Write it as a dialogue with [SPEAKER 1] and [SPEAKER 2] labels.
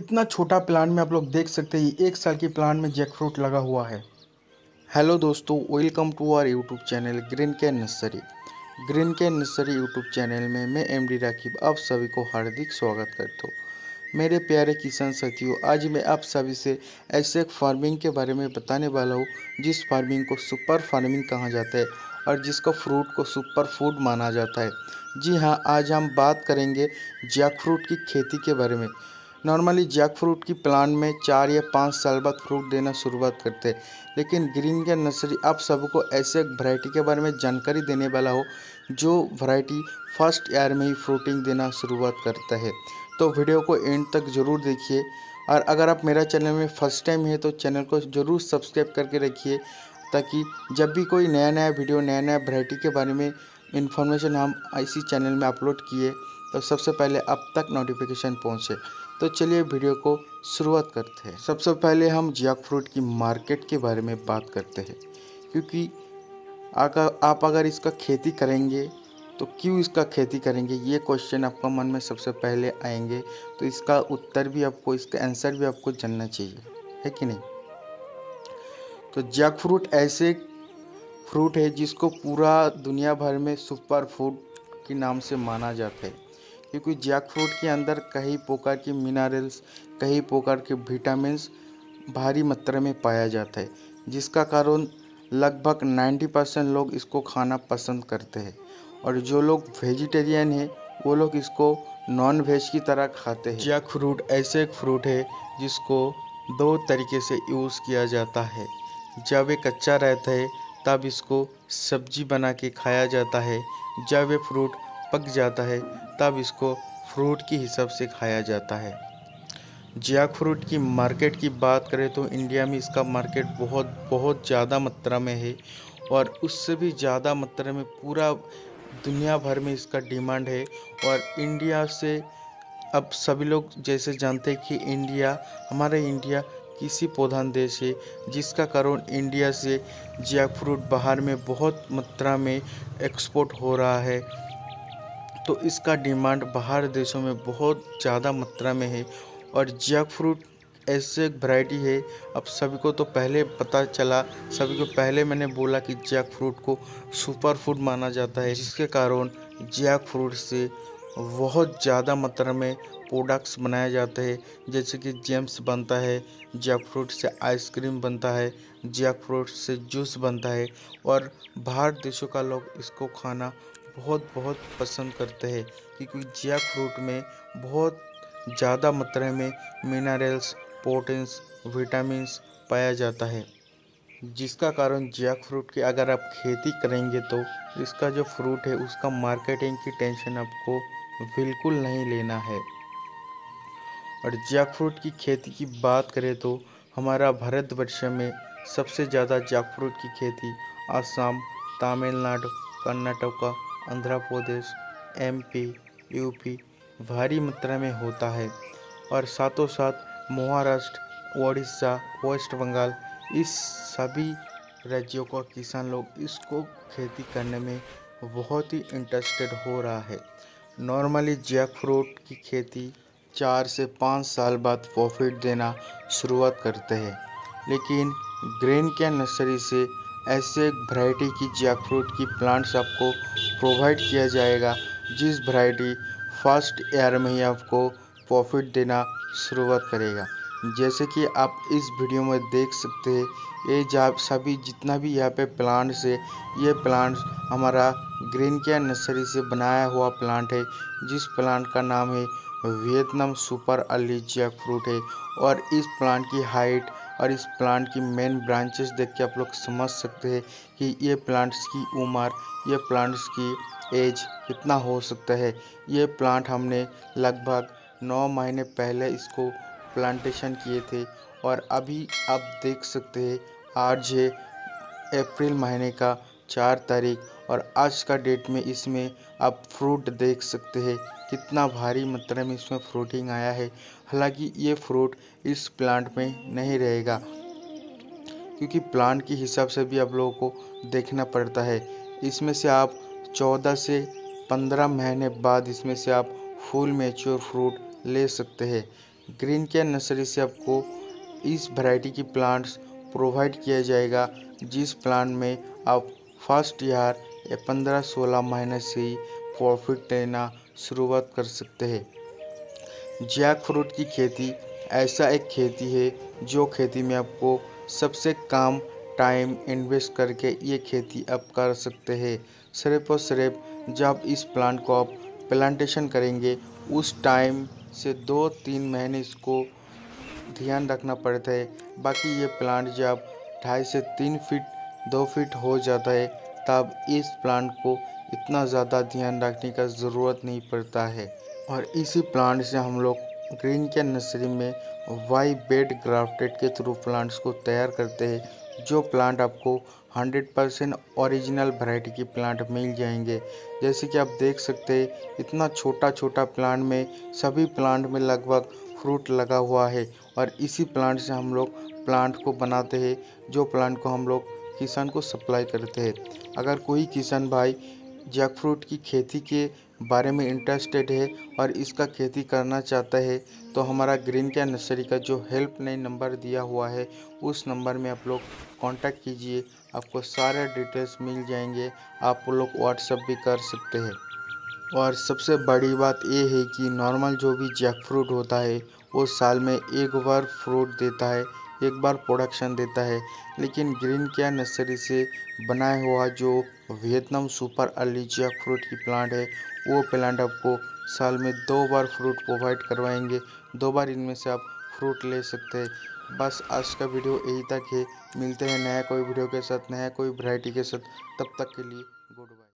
[SPEAKER 1] इतना छोटा प्लांट में आप लोग देख सकते हैं, 1 साल की प्लांट में जैक फ्रूट लगा हुआ है। हेलो दोस्तों, welcome to our YouTube channel green care nursery. Green care nursery YouTube channel में मैं एमडी राकिब आप सभी को हार्दिक स्वागत करता हूँ। मेरे प्यारे किसान साथियों, आज मैं आप सभी से ऐसे एक फार्मिंग के बारे में बताने वाला हूँ जिस फार्मिंग को सुपर फार्मिंग कहा जाता है और जिसका फ्रूट को सुपर फूड माना जाता है। जी हाँ, आज हम बात करेंगे जैक फ्रूट की खेती के बारे में। नॉर्मली जैक फ्रूट की प्लांट में 4 या 5 साल बाद फ्रूट देना शुरुआत करते हैं, लेकिन ग्रीन केयर नर्सरी आप सबको ऐसे एक वैरायटी के बारे में जानकारी देने वाला हो जो वैरायटी फर्स्ट ईयर में ही फ्रूटिंग देना शुरुआत करता है। तो वीडियो को एंड तक ज़रूर देखिए, और अगर आप मेरा चैनल में फर्स्ट टाइम है तो चैनल को ज़रूर सब्सक्राइब करके रखिए, ताकि जब भी कोई नया वीडियो नया वैरायटी के बारे में इंफॉर्मेशन हम इसी चैनल में अपलोड किए तो सबसे पहले आप तक नोटिफिकेशन पहुंचे। तो चलिए वीडियो को शुरुआत करते हैं। सबसे पहले हम जैक फ्रूट की मार्केट के बारे में बात करते हैं, क्योंकि आप अगर इसका खेती करेंगे तो क्यों इसका खेती करेंगे, ये क्वेश्चन आपका मन में सबसे पहले आएंगे। तो इसका उत्तर भी आपको, इसका आंसर भी आपको जानना चाहिए, है कि नहीं। तो जैक फ्रूट ऐसे फ्रूट है जिसको पूरा दुनिया भर में सुपर फूड के नाम से माना जाता है, क्योंकि जैक फ्रूट के अंदर कई प्रकार के मिनरल्स, कई प्रकार के विटामिन्स भारी मात्रा में पाया जाता है, जिसका कारण लगभग 90% लोग इसको खाना पसंद करते हैं। और जो लोग वेजिटेरियन हैं वो लोग इसको नॉन वेज की तरह खाते हैं। जैक फ्रूट ऐसे एक फ्रूट है जिसको 2 तरीके से यूज़ किया जाता है। जब ये कच्चा रहता है तब इसको सब्जी बना के खाया जाता है, जब ये फ्रूट पक जाता है तब इसको फ्रूट के हिसाब से खाया जाता है। जैक फ्रूट की मार्केट की बात करें तो इंडिया में इसका मार्केट बहुत ज़्यादा मात्रा में है, और उससे भी ज़्यादा मात्रा में पूरा दुनिया भर में इसका डिमांड है। और इंडिया से अब सभी लोग जैसे जानते हैं कि हमारा इंडिया कृषि प्रधान देश है, जिसका कारण इंडिया से जैक फ्रूट बाहर में बहुत मात्रा में एक्सपोर्ट हो रहा है। तो इसका डिमांड बाहर देशों में बहुत ज़्यादा मात्रा में है। और जैक फ्रूट ऐसे एक वैरायटी है, अब सभी को तो पहले पता चला, सभी को पहले मैंने बोला कि जैक फ्रूट को सुपर फूड माना जाता है, जिसके कारण जैक फ्रूट से बहुत ज़्यादा मात्रा में प्रोडक्ट्स बनाए जाते हैं, जैसे कि जैम्स बनता है, जैक फ्रूट से आइसक्रीम बनता है, जैक फ्रूट से जूस बनता है। और बाहर देशों का लोग इसको खाना बहुत पसंद करते हैं, क्योंकि जैक फ्रूट में बहुत ज़्यादा मात्रा में मिनरल्स, प्रोटीन्स, विटामिन्स पाया जाता है, जिसका कारण जैक फ्रूट की अगर आप खेती करेंगे तो इसका जो फ्रूट है उसका मार्केटिंग की टेंशन आपको बिल्कुल नहीं लेना है। और जैक फ्रूट की खेती की बात करें तो हमारा भारतवर्ष में सबसे ज़्यादा जैक फ्रूट की खेती असम, तमिलनाडु, कर्नाटक, आंध्र प्रदेश, एमपी, यूपी भारी मात्रा में होता है। और साथों साथ महाराष्ट्र, उड़ीसा, वेस्ट बंगाल, इस सभी राज्यों का किसान लोग इसको खेती करने में बहुत ही इंटरेस्टेड हो रहा है। नॉर्मली जैक फ्रूट की खेती 4 से 5 साल बाद प्रॉफिट देना शुरुआत करते हैं, लेकिन ग्रीन केयर नर्सरी से ऐसे एक वैरायटी की जैक फ्रूट की प्लांट्स आपको प्रोवाइड किया जाएगा जिस वैरायटी फर्स्ट ईयर में ही आपको प्रॉफिट देना शुरुआत करेगा। जैसे कि आप इस वीडियो में देख सकते हैं, ये जब सभी जितना भी यहाँ पे प्लांट्स है, ये प्लांट्स हमारा ग्रीन केयर नर्सरी से बनाया हुआ प्लांट है, जिस प्लांट का नाम है Vietnam super early jackfruit है। और इस प्लांट की हाइट और इस प्लांट की मेन ब्रांचेस देख के आप लोग समझ सकते हैं कि ये प्लांट्स की उम्र, ये प्लांट्स की एज कितना हो सकता है। ये प्लांट हमने लगभग 9 महीने पहले इसको प्लांटेशन किए थे, और अभी आप देख सकते हैं आज है अप्रैल महीने का 4 तारीख, और आज का डेट में इसमें आप फ्रूट देख सकते हैं कितना भारी मात्रा में इसमें फ्रूटिंग आया है। हालांकि ये फ्रूट इस प्लांट में नहीं रहेगा, क्योंकि प्लांट के हिसाब से भी आप लोगों को देखना पड़ता है। इसमें से आप 14 से 15 महीने बाद इसमें से आप फुल मैच्योर फ्रूट ले सकते हैं। ग्रीन केयर नर्सरी से आपको इस वैरायटी की प्लांट्स प्रोवाइड किया जाएगा, जिस प्लांट में आप फर्स्ट ईयर या 15-16 महीने से ही प्रॉफिट लेना शुरुआत कर सकते हैं। जैक फ्रूट की खेती ऐसा एक खेती है जो खेती में आपको सबसे कम टाइम इन्वेस्ट करके ये खेती आप कर सकते हैं। सिर्फ और सिर्फ जब इस प्लांट को आप प्लांटेशन करेंगे उस टाइम से 2-3 महीने इसको ध्यान रखना पड़ता है। बाकी ये प्लांट जब 2.5 से 3 फीट 2 फीट हो जाता है तब इस प्लांट को इतना ज़्यादा ध्यान रखने का ज़रूरत नहीं पड़ता है। और इसी प्लांट से हम लोग ग्रीन केयर नर्सरी में वाई बेड ग्राफ्टेड के थ्रू प्लांट्स को तैयार करते हैं, जो प्लांट आपको 100% ओरिजिनल वैरायटी की प्लांट मिल जाएंगे। जैसे कि आप देख सकते हैं इतना छोटा छोटा प्लांट में सभी प्लांट में लगभग फ्रूट लगा हुआ है। और इसी प्लांट से हम लोग प्लांट को बनाते हैं, जो प्लांट को हम लोग किसान को सप्लाई करते हैं। अगर कोई किसान भाई जैकफ्रूट की खेती के बारे में इंटरेस्टेड है और इसका खेती करना चाहता है तो हमारा ग्रीन केयर नर्सरी का जो हेल्पलाइन नंबर दिया हुआ है उस नंबर में आप लोग कांटेक्ट कीजिए, आपको सारे डिटेल्स मिल जाएंगे। आप लोग व्हाट्सएप भी कर सकते हैं। और सबसे बड़ी बात ये है कि नॉर्मल जो भी जैकफ्रूट होता है वो साल में एक बार फ्रूट देता है, एक बार प्रोडक्शन देता है। लेकिन ग्रीन केयर नर्सरी से बनाया हुआ जो वियतनाम सुपर अर्ली जैकफ्रूट की प्लांट है वो प्लांट आपको साल में 2 बार फ्रूट प्रोवाइड करवाएंगे। 2 बार इनमें से आप फ्रूट ले सकते हैं। बस आज का वीडियो यही तक है। मिलते हैं नया कोई वीडियो के साथ, नया कोई वैरायटी के साथ। तब तक के लिए गुड बाय।